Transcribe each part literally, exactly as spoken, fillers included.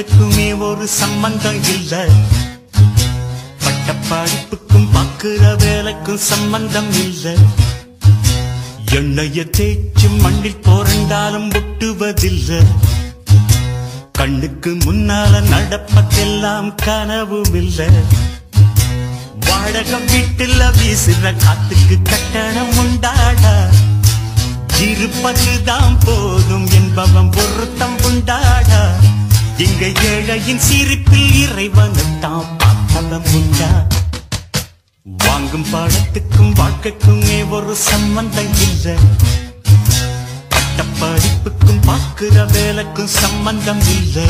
வாழ்க்கைக்குமே ஒரு சம்பந்தம் இல்ல. பட்ட படிப்புக்கும் பாக்குற வேலைக்கும் சம்பந்தம் இல்ல. எண்ணெய தேய்ச்சி மண்ணில் போரண்டாலும் ஒட்டுவதில்லை. கண்ணுக்கு முன்னால நடப்பதெல்லாம் கனவும் இல்லை. வாடகை வீட்டுல வீசுற காத்துக்கு கட்டணம் உண்டாடா. இருப்பதுதான் போதும் என்பவன் ஒருத்தம் உண்டாடா. இங்க ஏழையின் சிரிப்பில் இறைவனத்தான் பார்த்தவன் உண்டா. வாங்கும் பாடத்துக்கும் வாழ்க்கைக்குமே ஒரு சம்பந்தம் இல்லை. பட்ட படிப்புக்கும் பார்க்கிற வேலைக்கும் சம்பந்தம் இல்லை.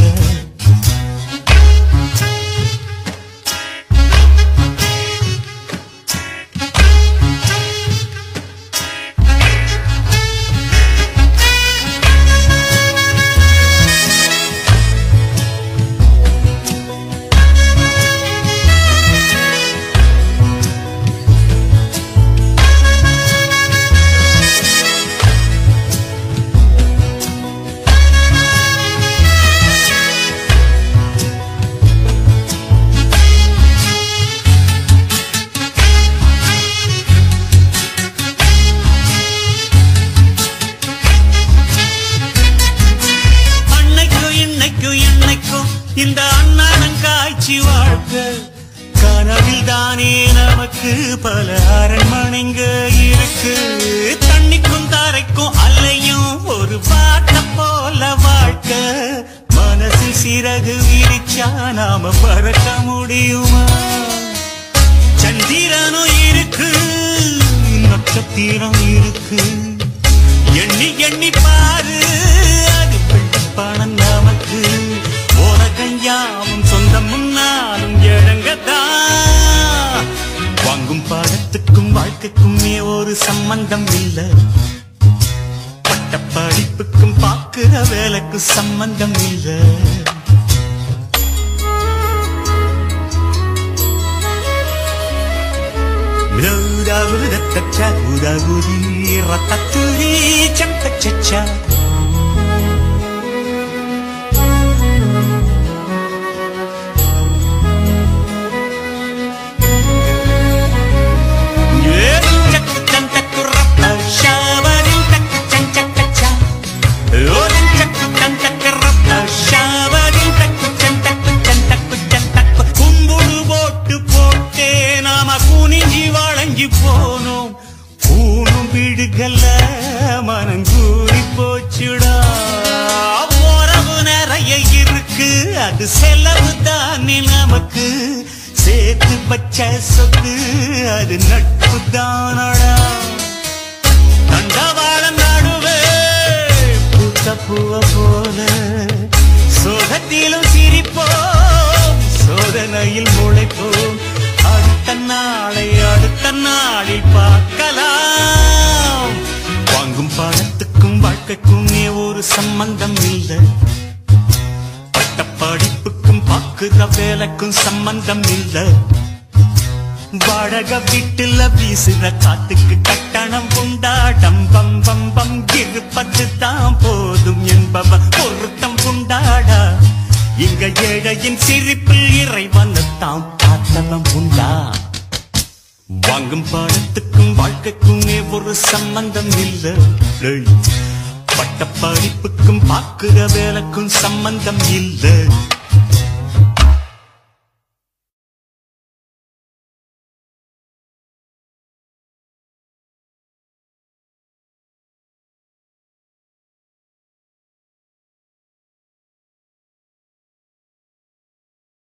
இந்த அண்ணாடங்காய்ச்சி வாழ்க்கை கனவில் தானே நமக்கு பல அரண்மனைங்க இருக்கு. தண்ணிக்கும் தரைக்கும் அலையும் ஒரு பாட்ட போல வாழ்க்கை. மனசில் சிறகு விரிச்சா நாம பறக்க முடியுமா? சந்திரனும் இருக்கு, நட்சத்திரம் இருக்கு. எண்ணி எண்ணி பாரு, அது பணம் நமக்கு. யாவும் சொந்தம் முன்னாலும் இழங்கதான். வாங்கும் பாடத்துக்கும் வாழ்க்கைக்குமே ஒரு சம்பந்தம் இல்லை. பட்ட படிப்புக்கும் பார்க்கிற வேலைக்கு சம்பந்தம் இல்லை. மனங்கூடி போச்சுடா. உறவு நிறைய இருக்கு, அது செலவு தானே நமக்கு. சேர்த்து வச்ச சொத்து அது நட்பு தானடா. தண்டவாளம் நடுவே பூத்த பூவ போல சோகத்திலும் சிரிப்போம், சோதனையில் முளைப்போம். அடுத்த நாளை அடுத்த நாளில் பார்க்கலாம். வாங்கும் பாடத்துக்கும் வாழ்க்கைக்குமே ஒரு சம்பந்தம் இல்லை. பட்ட படிப்புக்கும் பார்க்கிற வேலைக்கும் சம்பந்தம் இல்லை. வாடகை வீட்டுல வீசுற காத்துக்கு கட்டணம் உண்டாடம். பம் பம் பம் இருப்பது தான் போதும் என்பவன் ஒருத்தம் உண்டாடா. இங்க ஏழையின் சிரிப்பில் இறைவனத்தான் பார்த்தவன் உண்டா. வாங்கும் பாடத்துக்கும் வாழ்க்கைக்குமே ஒரு சம்பந்தம் இல்லை. பட்ட படிப்புக்கும் பார்க்கிற வேலைக்கும் சம்பந்தம் இல்லை.